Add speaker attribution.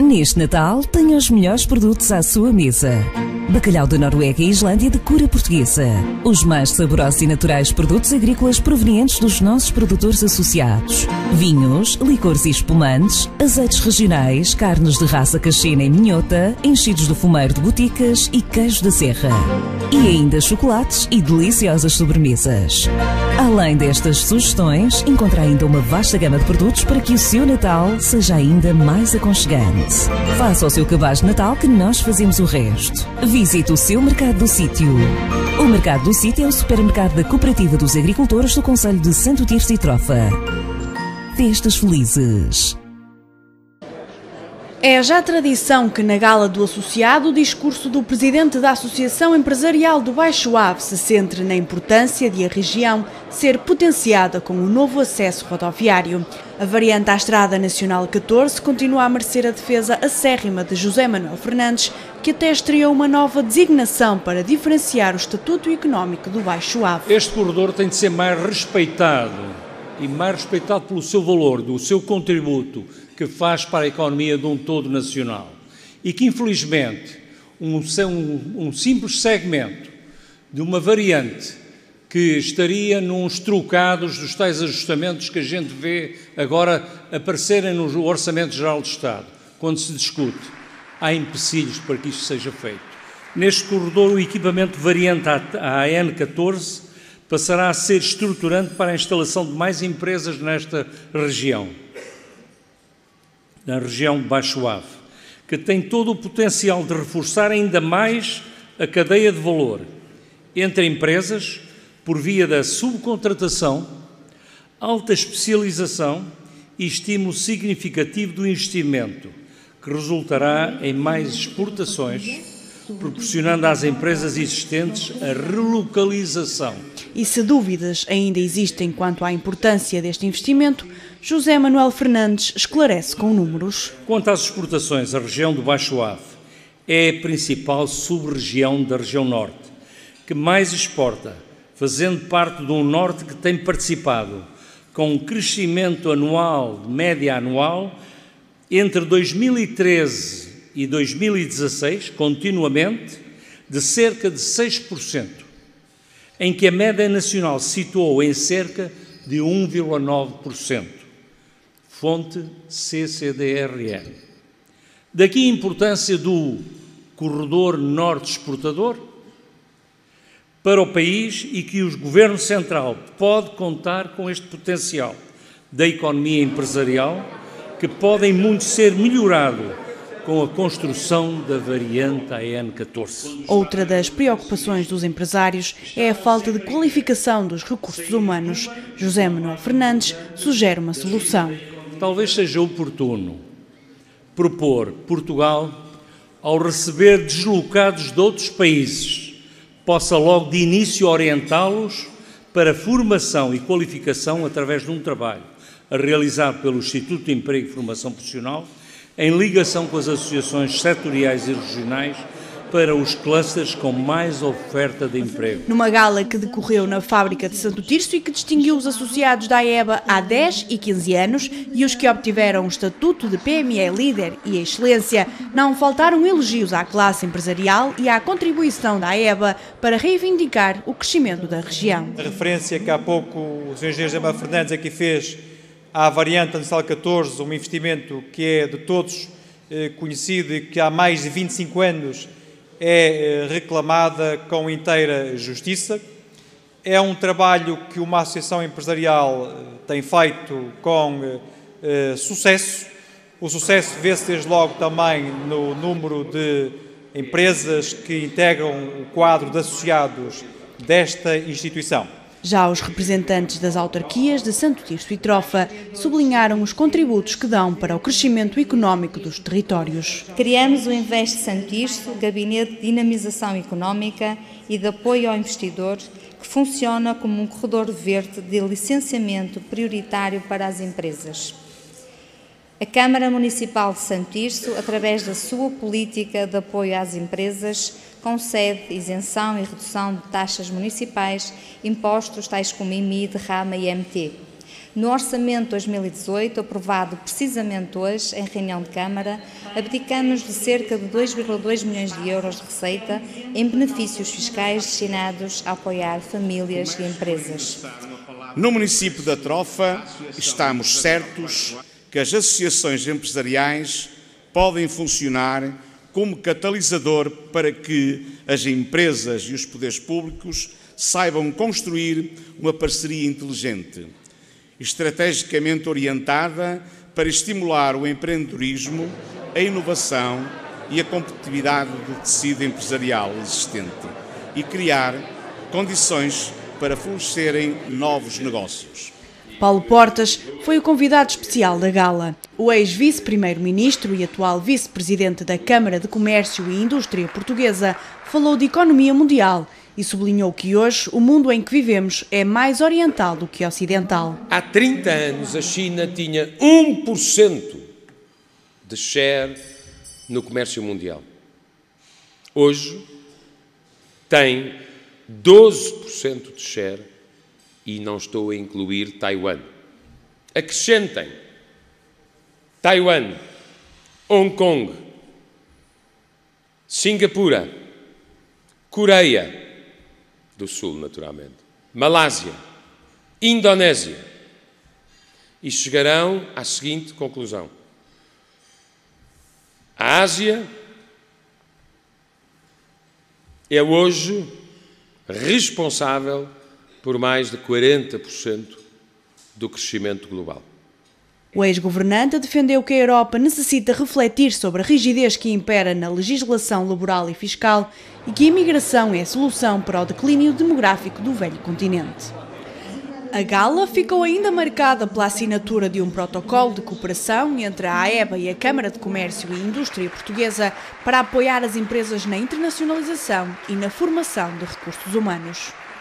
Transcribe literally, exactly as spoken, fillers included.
Speaker 1: Neste Natal, tenha os melhores produtos à sua mesa. Bacalhau da Noruega e Islândia de cura portuguesa. Os mais saborosos e naturais produtos agrícolas provenientes dos nossos produtores associados. Vinhos, licores e espumantes, azeites regionais, carnes de raça cachena e minhota, enchidos do fumeiro de boticas e queijo da serra. E ainda chocolates e deliciosas sobremesas. Além destas sugestões, encontra ainda uma vasta gama de produtos para que o seu Natal seja ainda mais aconchegante. Faça o seu cabaz de Natal que nós fazemos o resto. Visite o seu Mercado do Sítio. O Mercado do Sítio é o supermercado da Cooperativa dos Agricultores do Concelho de Santo Tirso e Trofa. Festas felizes.
Speaker 2: É já tradição que na gala do associado o discurso do presidente da Associação Empresarial do Baixo Ave se centre na importância de a região ser potenciada com o novo acesso rodoviário. A variante à Estrada Nacional catorze continua a merecer a defesa acérrima de José Manuel Fernandes, que até estreou uma nova designação para diferenciar o estatuto económico do Baixo Ave.
Speaker 3: Este corredor tem de ser mais respeitado e mais respeitado pelo seu valor, do seu contributo que faz para a economia de um todo nacional e que, infelizmente, um, um, um simples segmento de uma variante que estaria nos trocados dos tais ajustamentos que a gente vê agora aparecerem no Orçamento Geral do Estado, quando se discute, há empecilhos para que isto seja feito. Neste corredor, o equipamento variante à A N catorze passará a ser estruturante para a instalação de mais empresas nesta região. Na região de Baixo Ave, que tem todo o potencial de reforçar ainda mais a cadeia de valor entre empresas por via da subcontratação, alta especialização e estímulo significativo do investimento, que resultará em mais exportações, proporcionando às empresas existentes a relocalização.
Speaker 2: E se dúvidas ainda existem quanto à importância deste investimento, José Manuel Fernandes esclarece com números.
Speaker 3: Quanto às exportações, a região do Baixo Ave é a principal sub-região da região Norte, que mais exporta, fazendo parte de um Norte que tem participado com um crescimento anual, de média anual, entre dois mil e treze e dois mil e dezasseis, continuamente, de cerca de seis por cento, em que a média nacional se situou em cerca de um vírgula nove por cento. Fonte C C D R E. Daqui a importância do corredor norte exportador para o país e que o Governo Central pode contar com este potencial da economia empresarial que podem muito ser melhorado com a construção da variante A N catorze.
Speaker 2: Outra das preocupações dos empresários é a falta de qualificação dos recursos humanos. José Manuel Fernandes sugere uma solução.
Speaker 3: Talvez seja oportuno propor Portugal, ao receber deslocados de outros países, possa logo de início orientá-los para formação e qualificação através de um trabalho realizado pelo Instituto de Emprego e Formação Profissional, em ligação com as associações setoriais e regionais para os clusters com mais oferta de emprego.
Speaker 2: Numa gala que decorreu na fábrica de Santo Tirso e que distinguiu os associados da AEBA há dez e quinze anos e os que obtiveram o estatuto de P M E líder e excelência, não faltaram elogios à classe empresarial e à contribuição da AEBA para reivindicar o crescimento da região.
Speaker 4: A referência que há pouco o senhor engenheiro José Manuel Fernandes aqui fez à variante nacional catorze, um investimento que é de todos eh, conhecido e que há mais de vinte e cinco anos é eh, reclamada com inteira justiça. É um trabalho que uma associação empresarial eh, tem feito com eh, sucesso. O sucesso vê-se desde logo também no número de empresas que integram o quadro de associados desta instituição.
Speaker 2: Já os representantes das autarquias de Santo Tirso e Trofa sublinharam os contributos que dão para o crescimento económico dos territórios.
Speaker 5: Criamos o Invest Santo Tirso, Gabinete de Dinamização Económica e de Apoio ao Investidor, que funciona como um corredor verde de licenciamento prioritário para as empresas. A Câmara Municipal de Santo Tirso, através da sua política de apoio às empresas, concede isenção e redução de taxas municipais, impostos tais como I M I, Derrama e I M T. No Orçamento dois mil e dezoito, aprovado precisamente hoje em reunião de Câmara, abdicamos de cerca de dois vírgula dois milhões de euros de receita em benefícios fiscais destinados a apoiar famílias e empresas.
Speaker 6: No município da Trofa, estamos certos que as associações empresariais podem funcionar como catalisador para que as empresas e os poderes públicos saibam construir uma parceria inteligente, estrategicamente orientada para estimular o empreendedorismo, a inovação e a competitividade do tecido empresarial existente e criar condições para florescerem novos negócios.
Speaker 2: Paulo Portas foi o convidado especial da gala. O ex-vice-primeiro-ministro e atual vice-presidente da Câmara de Comércio e Indústria Portuguesa falou de economia mundial e sublinhou que hoje o mundo em que vivemos é mais oriental do que ocidental.
Speaker 7: Há trinta anos a China tinha um por cento de share no comércio mundial. Hoje tem doze por cento de share e não estou a incluir Taiwan. Acrescentem Taiwan, Hong Kong, Singapura, Coreia do Sul, naturalmente, Malásia, Indonésia, e chegarão à seguinte conclusão: a Ásia é hoje responsável por mais de quarenta por cento do crescimento global.
Speaker 2: O ex-governante defendeu que a Europa necessita refletir sobre a rigidez que impera na legislação laboral e fiscal e que a imigração é a solução para o declínio demográfico do velho continente. A gala ficou ainda marcada pela assinatura de um protocolo de cooperação entre a AEBA e a Câmara de Comércio e Indústria Portuguesa para apoiar as empresas na internacionalização e na formação de recursos humanos.